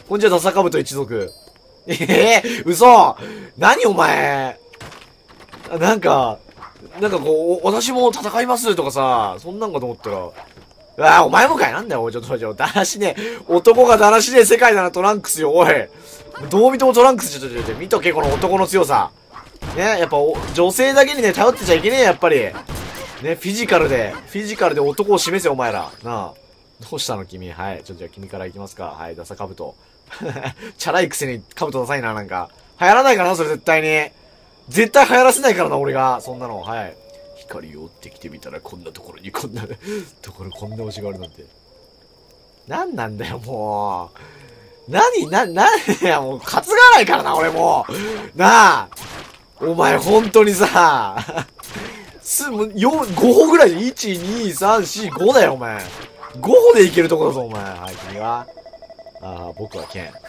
こんにちは、ダサカブト一族。嘘何お前なんかこう、私も戦いますとかさ、そんなんかと思ったら、お前もかいなんだよ、おい、ちょっと、だらしねえ。男がだらしねえ世界ならトランクスよ、おい。どう見てもトランクス、ちょ、見とけ、この男の強さ。ね、やっぱ、女性だけにね、頼ってちゃいけねえ、やっぱり。ね、フィジカルで男を示せ、お前ら。なあ。どうしたの、君。はい。じゃあ君から行きますか。はい、ダサカブト。チャラいくせにカブトダサいな、なんか。流行らないからな、それ絶対に。絶対流行らせないからな、俺が。そんなの。はい。光を追ってきてみたら、こんなところにこんな推しがあるなんて。なんなんだよ、もう。いや、もう、担がないからな、俺もう。なあ。お前、本当にさ、5歩ぐらいで、1、2、3、4、5だよ、お前。5歩でいけるとこだぞ、お前。はい、君は。僕はケン。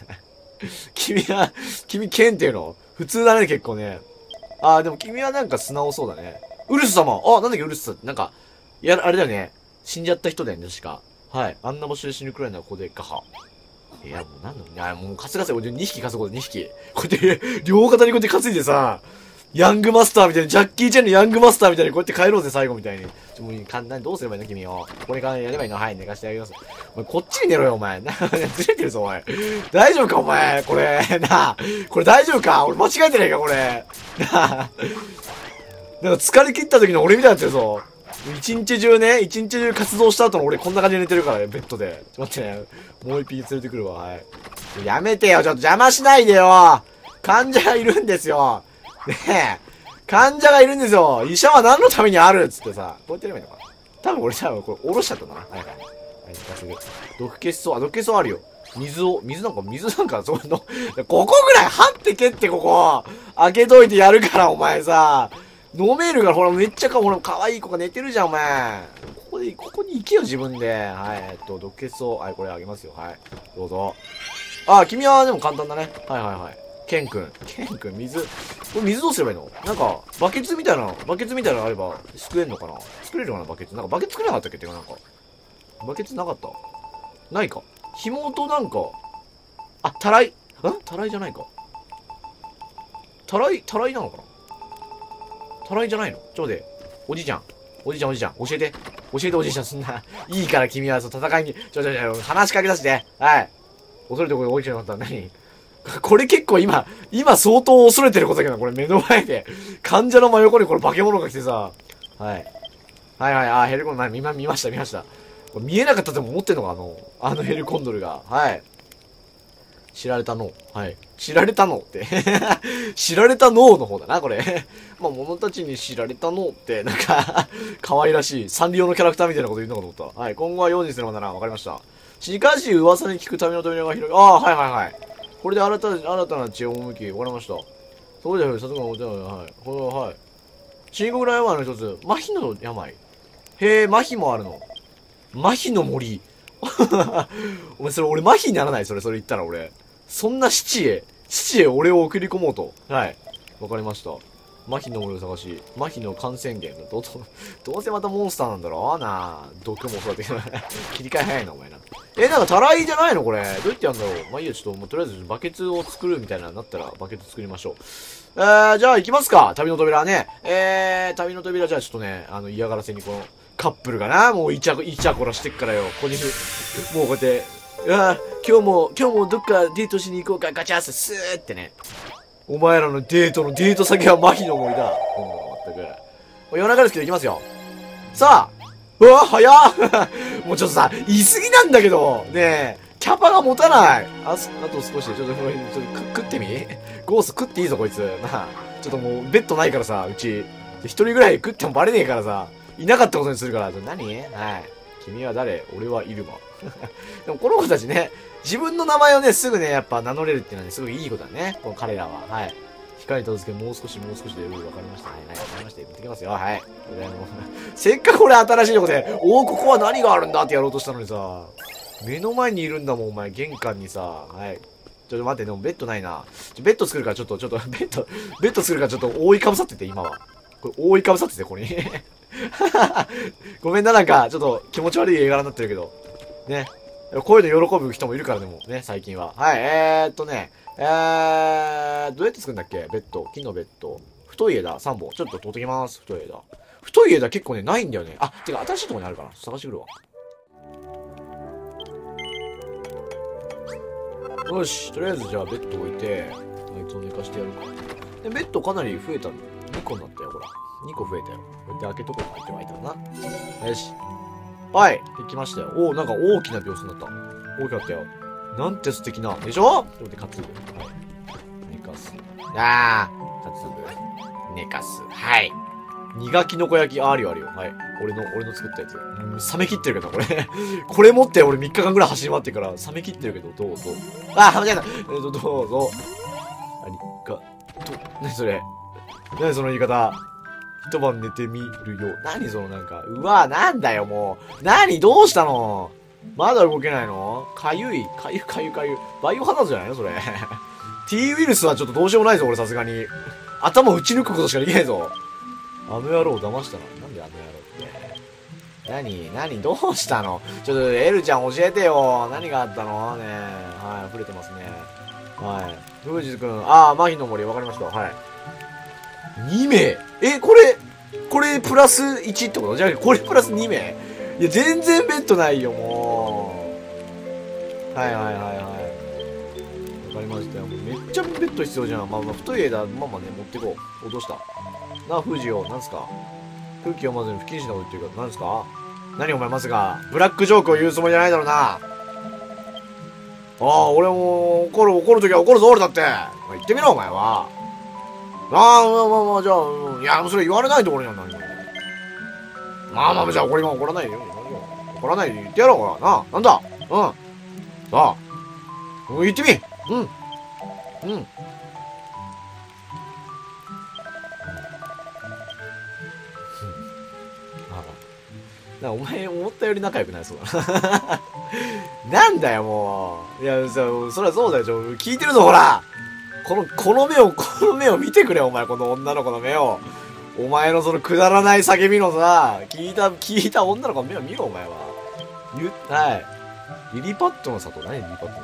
君ケンっていうの普通だね、結構ね。でも君はなんか素直そうだね。ウルス様なんだっけ、ウルスさん。なんか、あれだよね。死んじゃった人だよね、確か。はい。あんな場所で死ぬくらいならここでガハ。いや、もうなんだ、もう担がせ、俺2匹担ごう、2匹。こうやって、両肩にこうやって担いでさ、ヤングマスターみたいに、ジャッキーチェンのヤングマスターみたいにこうやって帰ろうぜ、最後みたいに。もう簡単にどうすればいいの君を。ここにやればいいのはい、寝かしてあげます。お前、こっちに寝ろよ、お前。ずれてるぞ、お前。大丈夫か、お前。これ、これ大丈夫か俺間違えてないか、これ。なんか疲れ切った時の俺みたいになってるぞ。一日中活動した後の俺こんな感じで寝てるからね、ベッドで。ちょっと待ってね。もう一匹連れてくるわ、はい。やめてよ、ちょっと邪魔しないでよ。患者がいるんですよ。ねえ。患者がいるんですよ。医者は何のためにあるっつってさ。こうやってやればいいのかな。多分これ、おろしちゃったんだな。はい。はい、すぐ。毒血草あるよ。水なんか、ここぐらい張ってけって、ここ。開けといてやるから、お前さ。飲めるから、ほら、めっちゃほら、可愛い子が寝てるじゃん、お前。ここに行けよ、自分で。はい、毒血草。はい、これあげますよ。はい。どうぞ。君はでも簡単だね。はい。ケン君、水。これ水どうすればいいのなんか、バケツみたいなのあれば、救えんのかな作れるかなバケツ。なんかバケツ作れなかったっけってか、なんか。バケツなかったないか。紐となんか、たらい。たらいじゃないか。たらいなのかなたらいじゃないのおじいちゃん。教えておじいちゃん、そんな。いいから君は、戦いに。話しかけ出して。はい。恐れてこれおじいちゃんだったら何これ結構今相当恐れてることだけど、これ目の前で。患者の真横にこれ化け物が来てさ。はい。ヘルコンドル、見ました。これ見えなかったと思ってんのかあのヘルコンドルが。はい。知られた脳。はい。知られた脳って。知られた脳の方だな、これ。物たちに知られた脳って、なんか、可愛らしい。サンリオのキャラクターみたいなこと言うのかと思った。はい。今後は用心するのだな。わかりました。しかし、噂に聞くための扉が広い。はい。これで新たな知恵を向き、わかりました。そうだよ、さすがのお手紙。はい。これは、はい。深刻な病の一つ、麻痺の病。へえ、麻痺もあるの。麻痺の森。お前、俺麻痺にならないそれ言ったら俺。そんな七へ俺を送り込もうと。はい。わかりました。麻痺の森を探し、麻痺の感染源。どうせまたモンスターなんだろうなあ。毒もそうだって切り替え早いな、お前な。なんかたらいじゃないのこれ。どうやってやるんだろう。まあいいよ、ちょっともうとりあえずバケツを作るみたいなのになったらバケツ作りましょう。じゃあ行きますか。旅の扉ね。旅の扉じゃあちょっとね、嫌がらせにこのカップルがな、もうイチャコラしてっからよ。ここに、もうこうやって、今日もどっかデートしに行こうか、ガチャス、スーってね。お前らのデート先は麻痺の森だ。まったく。夜中ですけど行きますよ。さあ、早っもうちょっとさ、言い過ぎなんだけど、ねえ、キャパが持たない。あと少しで、ちょっと食ってみゴース食っていいぞ、こいつ。なあ、ちょっともう、ベッドないからさ、うち。一人ぐらい食ってもバレねえからさ、いなかったことにするから。何はい。君は誰俺はイルマ。でもこの子たちね、自分の名前をね、すぐね、やっぱ名乗れるっていうのはね、すごいいいことだね。この彼らは。はい。光に届け、もう少しで、わかりました。はい、わかりました。行ってきますよ。はい。せっかく俺新しいとこで、ここは何があるんだってやろうとしたのにさ、目の前にいるんだもん、お前、玄関にさ、はい。ちょっと待って、でもベッドないな。ベッド作るから、ちょっと、ベッド作るから、ちょっと覆いかぶさってて、今は。これ、覆いかぶさってて、ここに。ごめんな、なんか、ちょっと気持ち悪い絵柄になってるけど。ね。 こういうの喜ぶ人もいるからね、もうね、最近は。はい、どうやって作るんだっけベッド。木のベッド。太い枝3本。ちょっと取ってきます。太い枝。太い枝結構ね、ないんだよね。あ、てか、新しいとこにあるから。探してくるわ。よし、とりあえずじゃあベッド置いて、あいつを寝かしてやるか。で、ベッドかなり増えた。2個になったよ、ほら。2個増えたよ。こうやって開けとこうか、開いてはいたな。よし。はい、できましたよ。おお、なんか大きな秒数になった。大きかったよ。なんて素敵な。でしょということで、かつぶ。はい。寝かす。かつぶ。寝かす。はい。苦きのこ焼き、あるよあるよ。はい。俺の作ったやつ。冷め切ってるけど、これ。これ持って俺3日間ぐらい走り回ってるから、冷め切ってるけど、どうぞ。あ、間違えた。どうぞ。ありがと。何それ。何その言い方。一晩寝てみるよ。何そのなんか。うわ、なんだよ、もう。何どうしたのまだ動けないのかゆい。バイオハザードじゃないのそれ。T ウイルスはちょっとどうしようもないぞ、俺さすがに。頭打ち抜くことしかできないぞ。あの野郎を騙したな。なんであの野郎って。何どうしたのちょっと、エルちゃん教えてよ。何があったのねはい、溢れてますね。はい。藤士くん。麻痺の森、わかりました。はい。2名これプラス1ってことじゃあ、これプラス2名いや、全然ベッドないよ、もう。はい。わかりましたよ。もうめっちゃベッド必要じゃん。まあ、太い枝、ね、持ってこう。どうした富士よ、なんすか空気読まずに不謹慎なこと言ってるから、なんすか何お前まさか、ブラックジョークを言うつもりじゃないだろうな。俺も怒るときは怒るぞ、俺だって。言ってみろ、お前は。じゃあ、いや、それ言われないところには何も。じゃあ、俺が怒らないでよ。怒らないで言ってやろう、ほら。なんださあ、言ってみお前思ったより仲良くないそうだな。なんだよ、もう。いや、そりゃそうだよ。聞いてるぞ、ほら。この目を見てくれ、お前、この女の子の目を。お前のそのくだらない叫びのさ、聞いた女の子の目を見ろ、お前は。はい。リリパットの里。何リリパットの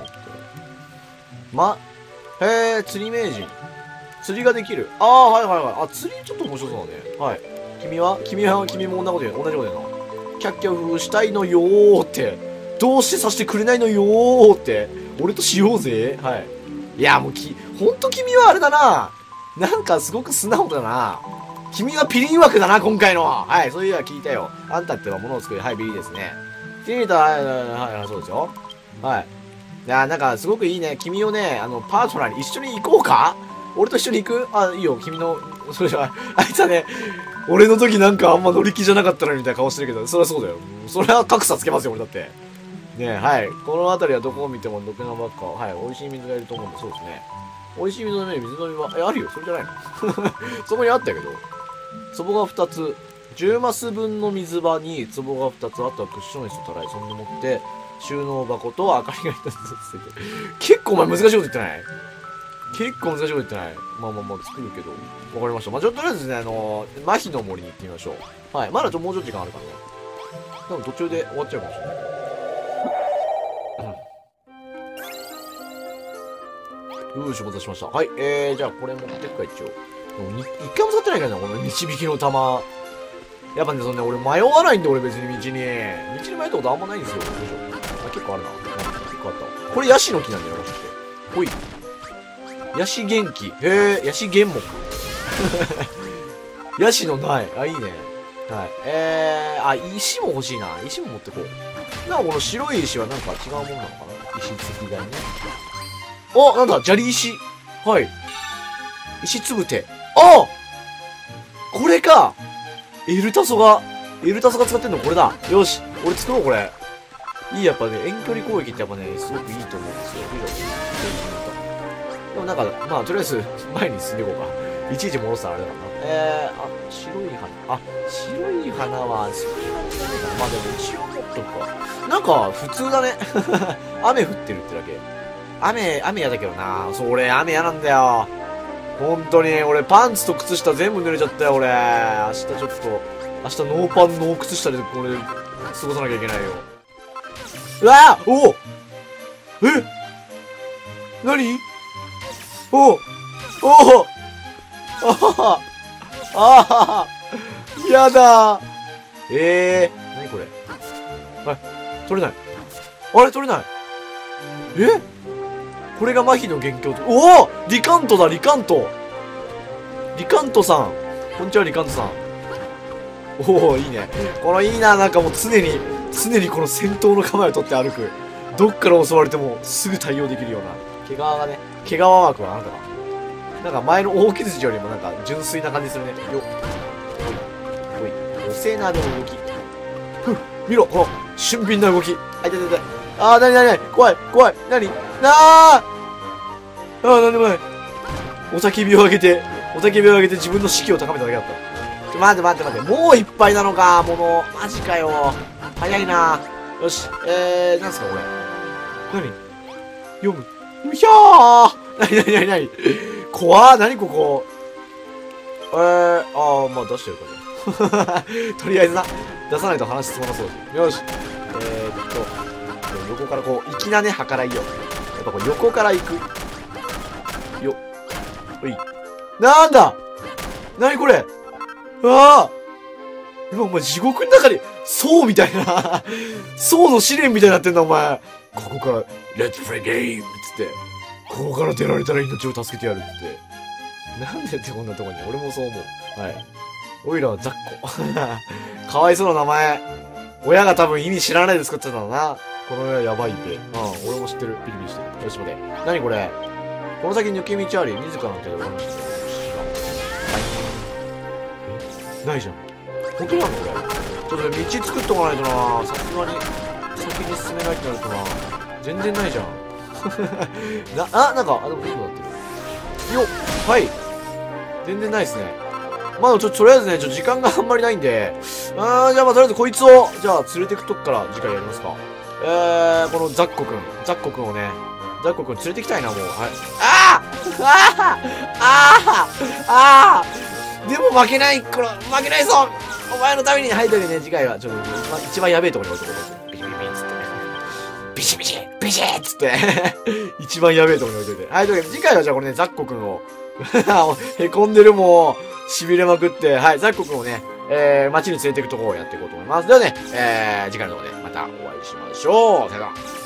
里釣り名人。釣りができる。はい。釣りちょっと面白そうだね。はい。君も同じこと言うな。キャッキャ風したいのよーって。どうしてさせてくれないのよーって。俺としようぜ。はい。いや、もうほんと君はあれだな。なんかすごく素直だな。君はピリン枠だな、今回の。はい、そういうのは聞いたよ。あんたっては物を作る。はい、ビリですね。ティータはい、そうですよ。はい。いや、なんかすごくいいね。君をね、パートナーに一緒に行こうか俺と一緒に行くいいよ、君の、それじゃあいつはね、俺の時なんかあんま乗り気じゃなかったのにみたいな顔してるけど、そりゃそうだよ。それは格差つけますよ、俺だって。ねはい。この辺りはどこを見ても毒のばっか。はい。美味しい水がいると思うんで、そうですね。美味しい水の上に水飲みは、あるよ。それじゃないのそこにあったけど。壺が2つ。10マス分の水場に壺が2つ。あとはクッション椅子とたらい。そんでもって、収納箱と明かりが1つずつついてる。結構お前難しいこと言ってないまあ作るけど。わかりました。とりあえずね、麻痺の森に行ってみましょう。はい。まだもうちょっと時間あるからね。でも途中で終わっちゃうかもしれない。よし、お待たせしました。はい。じゃあこれ持ってくか、一応。一回も使ってないからな、この導きの玉。やっぱね、俺迷わないんで、俺別に道に迷ったことあんまないんですよ。結構あるな。結構あった。これヤシの木なんだよ、もしかして。ほい。ヤシ元気。ヤシ原木。ヤシの苗。いいね。はい。石も欲しいな。石も持ってこう。なんかこの白い石はなんか違うもんなのかな石付きがね。なんだ砂利石。はい。石つぶて。これかエルタソが使ってんのこれだ。よし。俺作ろう、これ。やっぱね、遠距離攻撃ってやっぱね、すごくいいと思うんですよ。でもなんか、とりあえず、前に進んでいこうか。いちいち戻したらあれだからな。白い花。白い花は、そんなにないかな。でも一応持っとくか。なんか、普通だね。雨降ってるってだけ。雨やだけどな。俺、雨やなんだよ。本当に、俺、パンツと靴下全部濡れちゃったよ、俺。明日ノーパン、ノー靴下で、過ごさなきゃいけないよ。 うわーおおえ何おおおおあはああやだ何これ取れない。あれ取れない。これが麻痺の元凶と。おおリカントだ、リカント。リカントさん。こんにちは、リカントさん。おおいいね。このいいな、なんかもう常にこの戦闘の構えを取って歩く。どっから襲われてもすぐ対応できるような。毛皮がね、毛皮ワークはあなたが。なんか前の大傷筋よりもなんか純粋な感じするね。よっ。おい。遅えな、でも動き。見ろ、この俊敏な動き。あ、痛い痛い痛い。あー、なに怖い、怖い。なになんでもない。お叫びを上げて自分の士気を高めただけだった。待って。もういっぱいなのか、もの。マジかよ。早いな。よし。なんすか、これ。何読む。うひゃーなに怖ー。なにここ。まあ出してるかね。とりあえずな。出さないと話進まなそうだし。よし。横からこう、粋なね、計らいよ。やっぱこう、横から行く。よ。ほい。なんだなにこれ今お前地獄の中で、層みたいな、層の試練みたいになってんだお前。ここから、Let's play game! つって、ここから出られたら命を助けてやるって。なんでってこんなとこに、俺もそう思う。はい。おいらはザッコ。かわいそうな名前。親が多分意味知らないで作ってたんだな。この親やばいって。俺も知ってる。ピリピリしてる。よし、待て。なにこれこの先抜け道あり自らの手で俺も知ってる。ないじゃん。本当なのこれ。ちょっと道作っとかないとな。さすがに先に進めないってなるとな。全然ないじゃん。なんか、でもいいのなってる。よっはい全然ないですね。まだとりあえずね、時間があんまりないんで、じゃあとりあえずこいつを、じゃあ連れてくとこから次回やりますか。このザッコくんをね、ザッコくん連れてきたいな、もう。はい。でも負けないぞお前のために、はいというね、次回は、ちょっと、一番やべえところに置いてこう。ビシビシっつって。ビシビシビシっつって。一番やべえところに置いといて。はい、というわけで、次回はじゃあこれね、ザッコくんを、へこんでるもう、痺れまくって、はい、ザッコくんをね、街に連れていくところをやっていこうと思います。ではね、次回の動画でまたお会いしましょう。さよなら。